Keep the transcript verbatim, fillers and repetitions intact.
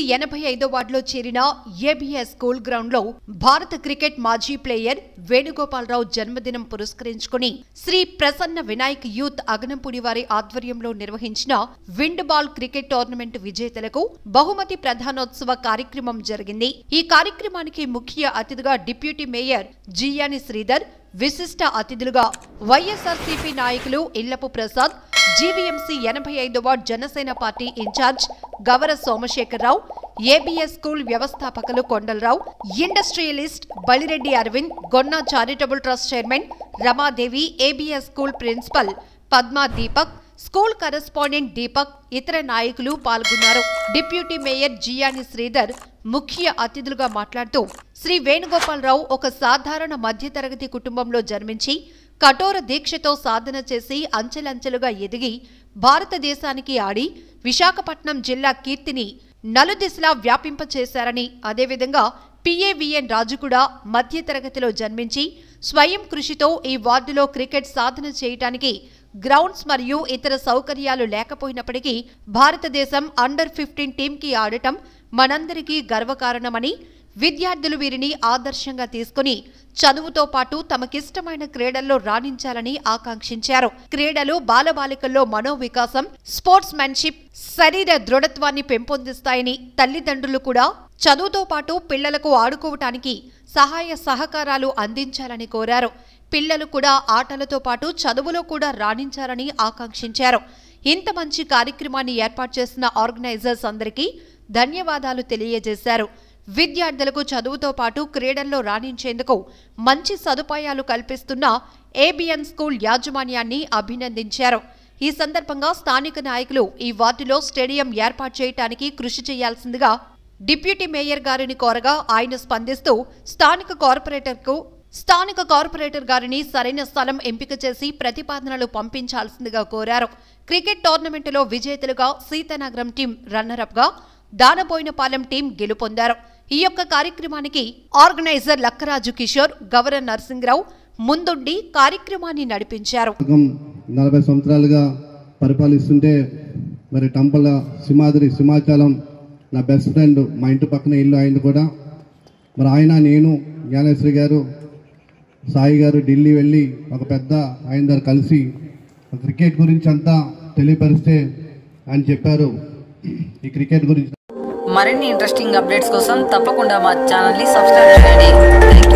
GVMC ఎనభై ఐదో వార్డులో చేరిన ఏబీఎస్ స్కూల్ గ్రౌండ్ లో భారత క్రికెట్ మాజీ ప్లేయర్ వేణుగోపాలరావు జన్మదినం పురస్కరించుకుని శ్రీ ప్రసన్న వినాయక్ యూత్ అగనంపూడి వారి ఆధ్వర్యంలో నిర్వహించిన విండ్ బాల్ క్రికెట్ టోర్నమెంట్ విజేతలకు బహుమతి ప్రధానోత్సవ కార్యక్రమం జరిగింది। ఈ కార్యక్రమానికి ముఖ్య అతిథిగా డిప్యూటీ మేయర్ జియాని శ్రీధర్, విశిష్ట అతిథులుగా వైఎస్ఆర్సీపీ నాయకులు ఇల్లపు ప్రసాద్, జీవీఎంసీ ఎనభై ఐదో ward Janasena party in-charge Gavara Somasekhararao, ABS school వ్యవస్థాపకులు Kondalarao, industrialist Balireddy Aravind, Gonna charitable trust chairman Ramadevi, ABS school principal Padma Deepak, school correspondent Deepak, ఇతర నాయకులు పాల్గొన్నారు। డిప్యూటీ మేయర్ జియాని శ్రీధర్ ముఖ్య అతిథులుగా మాట్లాడుతూ శ్రీ వేణుగోపాలరావు ఒక సాధారణ మధ్యతరగతి కుటుంబంలో జన్మించి కఠోర దీక్షతో సాధన చేసి అంచెలంచెలుగా ఎదిగి భారతదేశానికి ఆడి విశాఖపట్నం జిల్లా కీర్తిని నలుదిశలా వ్యాపింపచేశారని, అదేవిధంగా పీఏవీఎన్ రాజు కూడా మధ్యతరగతిలో జన్మించి స్వయం కృషితో ఈ వార్డులో క్రికెట్ సాధన చేయటానికి గ్రౌండ్స్ మరియు ఇతర సౌకర్యాలు లేకపోయినప్పటికీ భారతదేశం అండర్ ఫిఫ్టీన్ టీంకి ఆడటం మనందరికీ గర్వకారణమని, విద్యార్థులు వీరిని ఆదర్శంగా తీసుకుని చదువుతో పాటు తమకిష్టమైన క్రీడల్లో రాణించాలని ఆకాంక్షించారు। క్రీడలు బాలబాలికల్లో మనోవికాసం, స్పోర్ట్స్ మ్యాన్షిప్, శరీర దృఢత్వాన్ని పెంపొందిస్తాయని, తల్లిదండ్రులు కూడా చదువుతో పాటు పిల్లలకు ఆడుకోవటానికి సహాయ సహకారాలు అందించాలని కోరారు। పిల్లలు కూడా ఆటలతో పాటు చదువులో కూడా రాణించాలని ఆకాంక్షించారు। ఇంత మంచి కార్యక్రమాన్ని ఏర్పాటు చేసిన ఆర్గనైజర్స్ అందరికీ ధన్యవాదాలు తెలియజేశారు। విద్యార్థులకు చదువుతో పాటు క్రీడల్లో రాణించేందుకు మంచి సదుపాయాలు కల్పిస్తున్న ఏబీఎన్ స్కూల్ యాజమాన్యాన్ని అభినందించారు। ఈ సందర్భంగా స్థానిక నాయకులు ఈ వార్డులో స్టేడియం ఏర్పాటు చేయడానికి కృషి చేయాల్సిందిగా డిప్యూటీ మేయర్ గారిని కోరగా ఆయన స్పందిస్తూ స్థానిక కార్పొరేటర్కు స్థానిక కార్పొరేటర్ గారిని సరైన స్థలం ఎంపిక చేసి ప్రతిపాదనలు పంపించాల్సిందిగా కోరారు। క్రికెట్ టోర్నమెంటులో విజేతలుగా సీతానగరం టీం రన్నరప్ గా, దానబోయినపాలెం టీం గెలుపొందారు। ఈ యొక్క కార్యక్రమానికి ఆర్గనైజర్ లక్కరాజు కిషోర్, గవర నరసింగరావు ముందుండి కార్యక్రమాన్ని నడిపించారు। నలభై సంవత్సరాలుగా పరిపాలిస్తుంటే మరి టంపల సింహాద్రి సింహాచలం నా బెస్ట్ ఫ్రెండ్, మా ఇంటి పక్కన ఇల్లు అయింది కూడా। మరి ఆయన, నేను, జ్ఞానేశ్వరి గారు, సాయి గారు ఢిల్లీ వెళ్ళి ఒక పెద్ద ఆయన దగ్గర కలిసి క్రికెట్ గురించి అంతా తెలియపరిస్తే ఆయన చెప్పారు ఈ క్రికెట్ గురించి। మరిన్ని ఇంట్రెస్టింగ్ అప్డేట్స్ కోసం తప్పకుండా మా ఛానల్ని సబ్స్క్రైబ్ చేయండి।